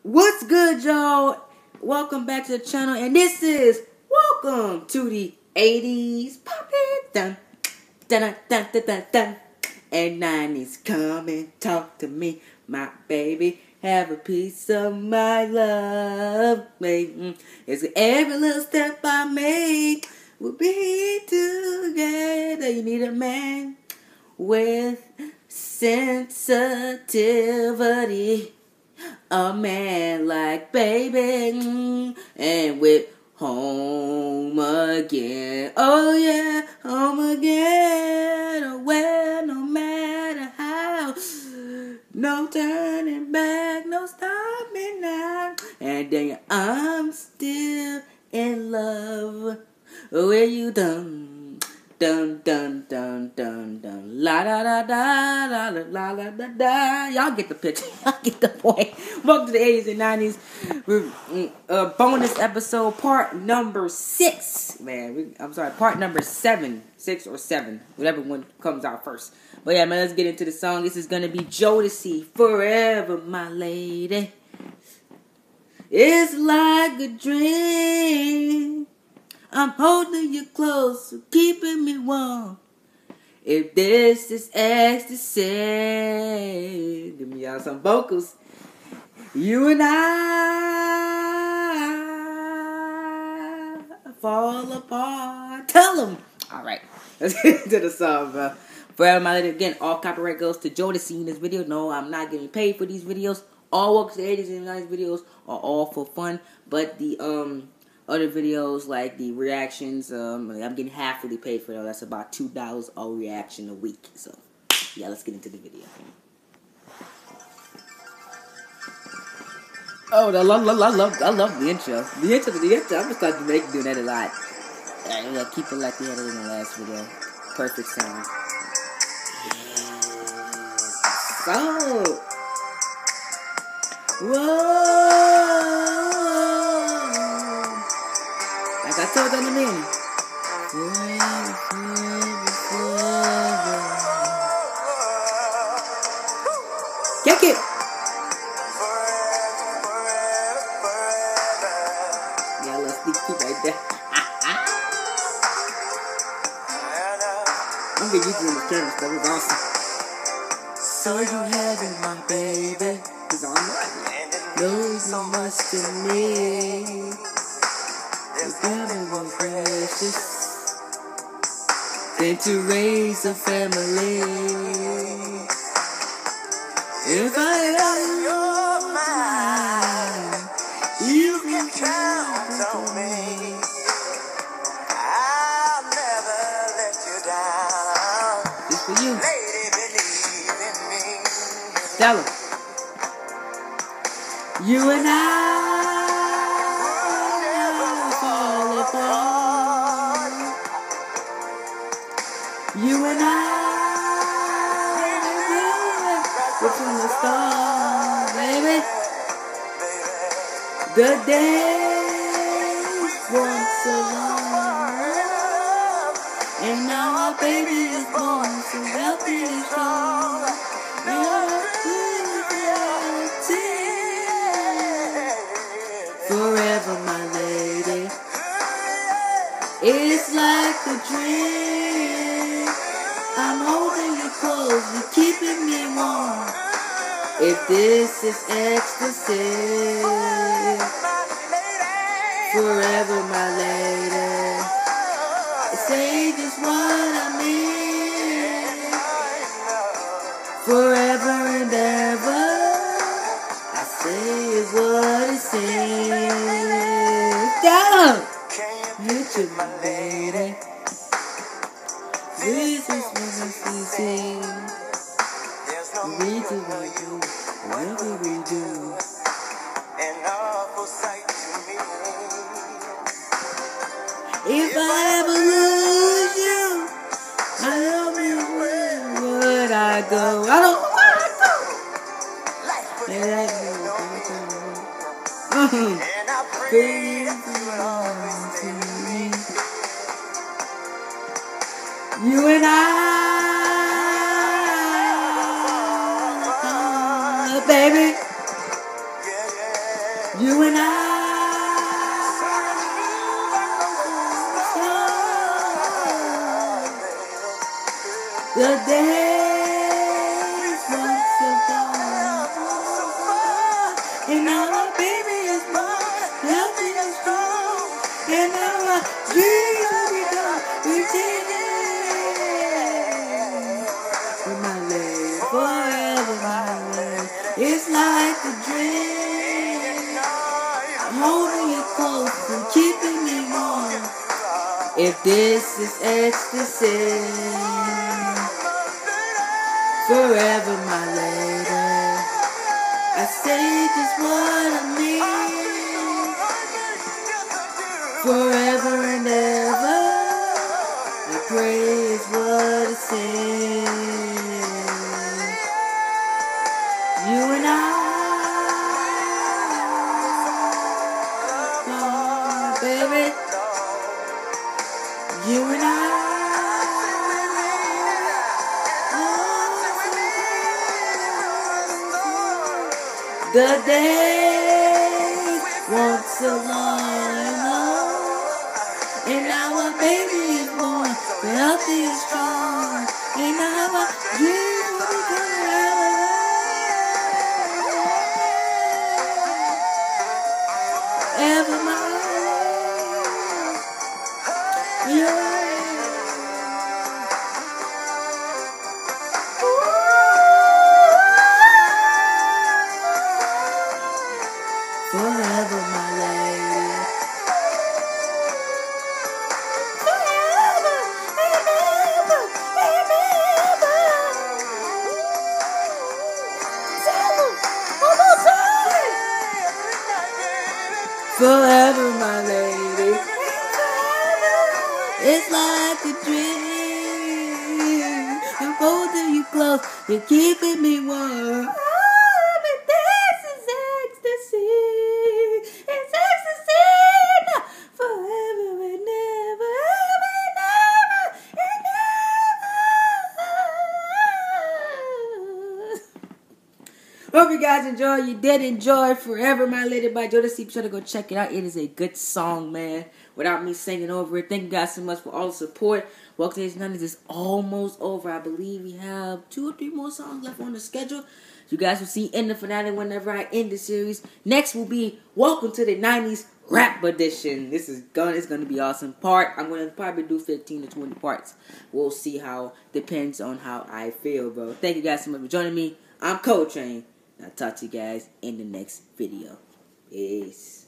What's good, y'all? Welcome back to the channel, and this is Welcome to the 80s. Pop it, dun, dun, dun, dun, dun, dun. And 90s, come and talk to me, my baby. Have a piece of my love, baby. It's every little step I make. We'll be together. You need a man with sensitivity. A man like baby, and with home again. Oh yeah, home again. Oh well, no matter how. No turning back, no stopping now. And then I'm still in love. Where you done? Dun dun dun dun dun la da da da la la la la da da. Y'all get the picture. Y'all get the point. Welcome to the 80s and 90s. Bonus episode, part number 6. Part number 7, 6 or 7, whatever one comes out first. But yeah, man, let's get into the song. This is gonna be Jodeci, Forever My Lady. It's like a dream. I'm holding you close, keeping me warm. If this is ecstasy, give me out some vocals. You and I fall apart. Tell them. All right, let's get into the song, bro. Forever My Lady. Again, all copyright goes to Jodeci in this video. No, I'm not getting paid for these videos. All Welcome to the 80s and 90s videos are all for fun, but the other videos, like the reactions, I'm getting halfly paid for those. That's about $2 a reaction a week. So, yeah, let's get into the video. Oh, I love the intro. The intro. I'm gonna start doing that a lot. Yeah, keep it like we had it in the last video. Perfect sound. So, whoa. Like I told them in the beginning. Kick it. Yeah, let's sneak peek right there. I'm getting used to the camera stuff. It's awesome. So you have it, my baby. It's on right. Knows so much to me. Together we're precious, then to raise a family. If I am your mind, you can count on me. I'll never let you down. This for you, lady, believe in me. Tell her. You and I. You and I, between the stars, baby. The days once so long, and now our baby is born, so healthy and strong. Forever, my lady. It's like a dream. I'm holding you close, you're keeping me warm. If this is ecstasy, forever my lady. Say just what I mean. Forever and ever, I say is what it seems. Down! You my lady. This is what we see. We do what you, whatever we do. An awful sight to me. If I ever lose you, I don't know where would I go. I don't know where I go. And I pray for me. You and I, baby. You and I. The days once so gone, and now my baby is born, healthy and strong, and now my dreams will be done. We did it. With my leg, forever my leg. It's like a dream, holding you close and keeping me warm. If this is ecstasy, forever my lady, I say just what I need. Forever and ever, I pray is what it says. You and I, oh baby, you and I. The days once so long, and now my baby is born, healthy and strong, and now my dreams will be ever mine. Yeah. Forever, my lady. Forever, and ever, and ever. One more time. Forever, my lady. It's like a dream. I'm holding you close. You're keeping me warm. Hope you guys enjoy. You did enjoy Forever My Lady by jodeci. Be sure to go check it out. It is a good song, man. Without me singing over it. Thank you guys so much for all the support. Welcome to Today's 90s is almost over. I believe we have 2 or 3 more songs left on the schedule. You guys will see in the finale whenever I end the series. Next will be Welcome to the 90s Rap Edition. It's gonna be awesome. I'm gonna probably do 15 to 20 parts. We'll see how. Depends on how I feel, bro. Thank you guys so much for joining me. I'm Coltrane. I'll talk to you guys in the next video. Peace.